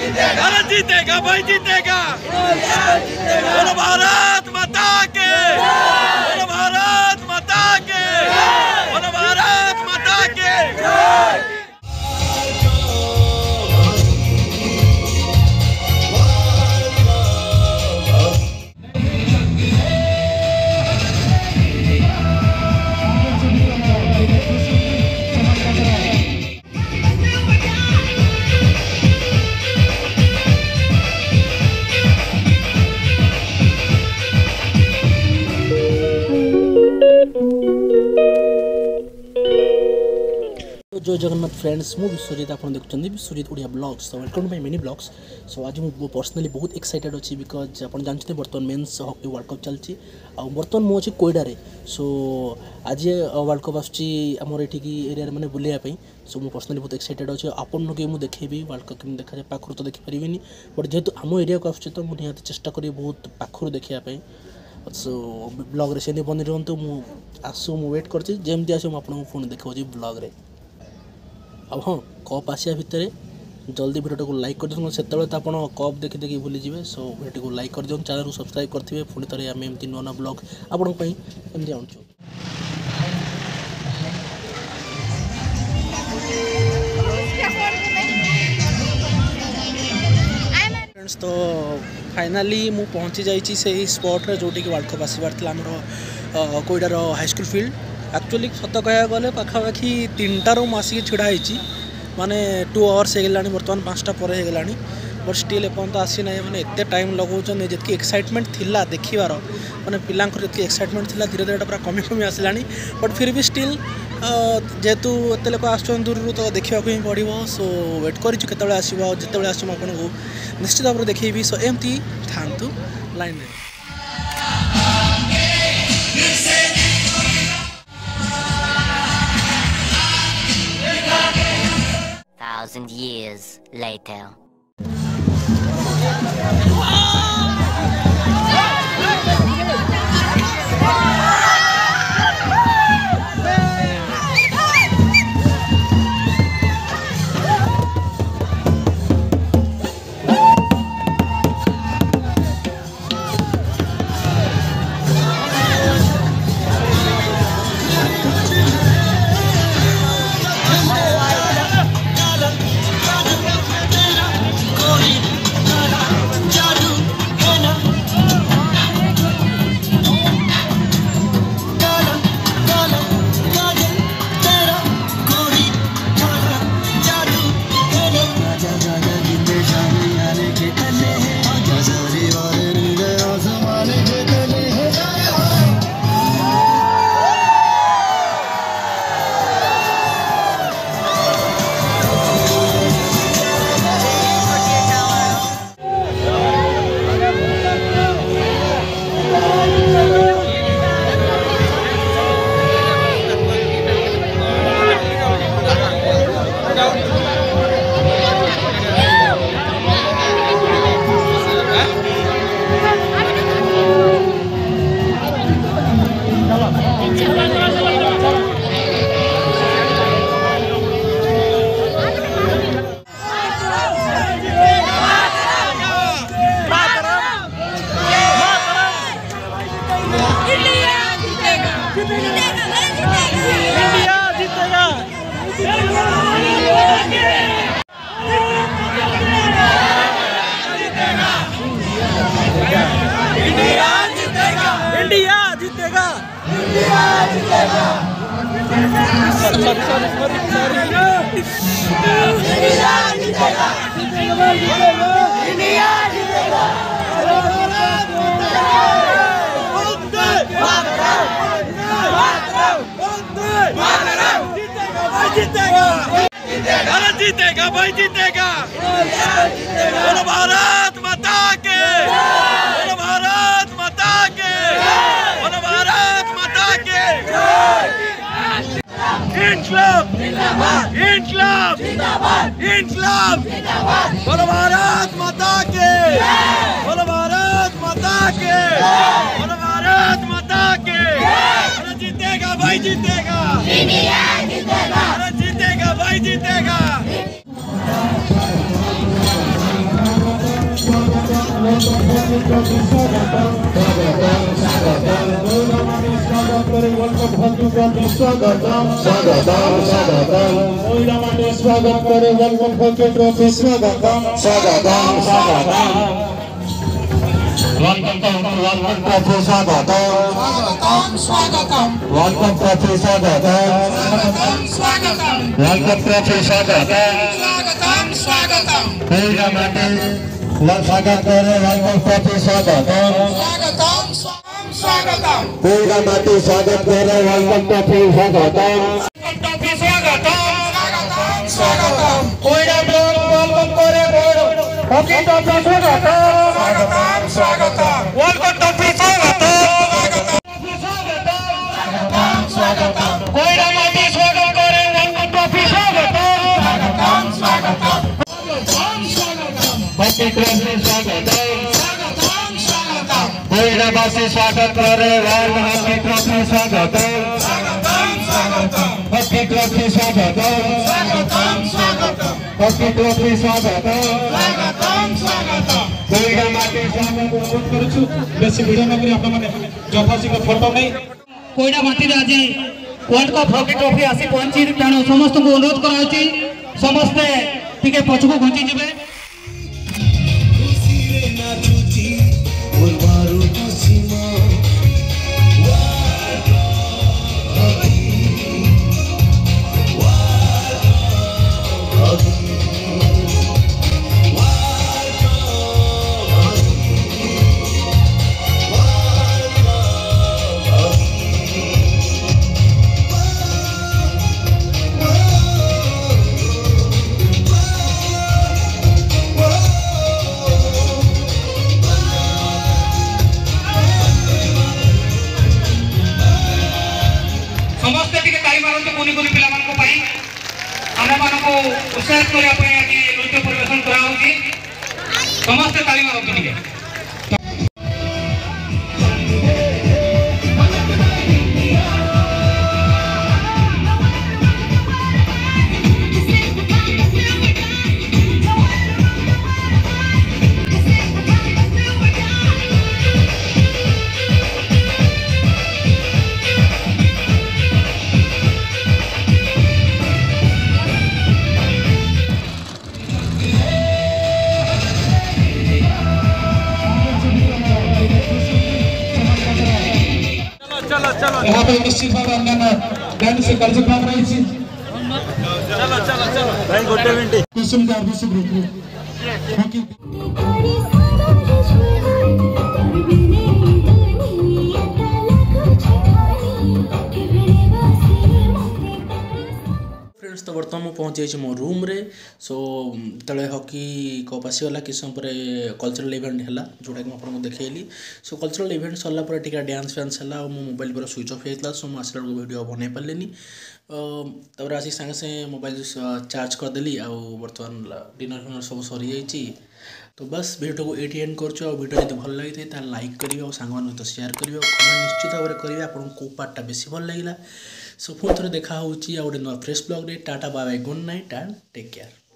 भारत जीतेगा भाई जीतेगा। बोलो भारत माता के, बोलो भारत माता के, बोलो भारत माता के। जय जगन्नाथ फ्रेंड्स, मु विश्वजित आप देखुं विश्वजित ओडिया ब्लॉग्स। तो welcome to my mini blogs. So आज मुझे पर्सनली बहुत एक्साइटेड अच्छी बिकज आप जानते बर्तमान मेन्स हॉकी वर्ल्ड कप चलती बर्तमान मुझे कोईडारे। सो आज वर्ल्ड कप आमर ये एरिया मैंने बुलायापी। सो मुझे पर्सनली बहुत एक्साइटेड अच्छे आपन मुझे देखेबी वर्ल्ड कप केम देखा जाए पाखर तो देखिपारे बट जेहेतु आम एरिया को आसूँ तो मुझे निहाती चेष्टा करी बहुत पाखर देखापी। सो ब्लॉग से बनी रुहतु आसू मुझे वेट करमती आस आपको पुणी देखा ब्लॉग। अब हाँ कप आसिया भितर जल्दी वीडियो को लाइक कर दिखाँ से आप कप देखी देखी भूली जाए। सो वीडियो को लाइक कर दिखाँ चैनल को सब्सक्राइब करेंगे पुणी थे आम एमती नुआ ब्लॉग आपंपाई एमती आनु। फ्रेंड्स तो फाइनाली मु पहुँची जाइए से स्पॉट जोटि कि वर्ल्ड कप आसबार आमर कोईडार हाईस्कूल फील्ड। एक्चुअली सत कह गले पाखापाखि 3टारू आसिक ढड़ाई माने 2 आवर्स होगा बर्तमान 5टा पर होगा बट स्टिल एपर्तंत आसी ना मैंने एत टाइम लगाऊँ जी एक्साइटमेंट थिला देखिबार माने पिलांकर जी एक्साइटमेंट थिला धीरे धीरे पूरा कमी कमी आसला बट फिर भी स्टिल जेहेतु एत लोक आस दूर तो देखा ही पड़ो। सो वेट कर आसो जिते आसो आपको निश्चित भाव में देखी। सो एमती था लाइन में। Thousand years later. भारत जीतेगा भाई जीतेगा। बोलो भारत माता के, बोलो भारत माता के, बोलो भारत माता के। इनकलाब इनकलाब इनकलाब। बोलो भारत माता के, बोलो भारत माता के, बोलो भारत माता के। भारत जीतेगा भाई जीतेगा, भारत जीतेगा भाई जीतेगा। स्वागत करे वर्ल्ड हॉकी ट्रॉफी स्वागत हॉकी ट्रॉफी स्वागत हॉकी ट्रॉफी स्वागत कोईडा माटी स्वागत अनुरोध करूछु बेसी वीडियो न करी आपन माने जफासी को फोटो नहीं कोईडा माटी रे आज वर्ल्ड कप हॉकी ट्रॉफी आसी पहुंची तेणु समस्त को अनुरोध कराउची समस्त टिके पछको घंटी जिवे उत्साहित करने नृत्य परिवेशन कराऊँगी समस्त ताली मारती टिके यहाँ पे निश्चित भाव बैंड से कार्यक्रम रही थी चलो चलो चलो भाई गोटे मिनट कुसुम का अभिषेक रुक फ्रेंड्स तो बर्तमान मुझे पहुँची जाइए मो रूम रे सो जो हॉकी कप आसीगला कि समय पर कल्चरल इवेंट है जोटा कि आपको देखली सो कल्चरल इवेंट सरला टीका डांस फैंस है मो मोबाइल पूरा स्विच ऑफ होता सो मुझे आसला वीडियो बन पारे तब आसिक सागे सागे मोबाइल चार्ज करदेली बर्तमान डिनर फिनर सब सरी जाइए तो बस वीडियो को ये एंड कर वीडियो जब भल लगी था लाइक करेंगे और सांग सहित शेयर करेंगे कमेंट निश्चित भाव में करेंगे आपको कौ पार्टा बेसी भल लगे सो पुणी थे देखा गोटे नुआ फ्रेश ब्लॉग रे tata bye bye good night and take care.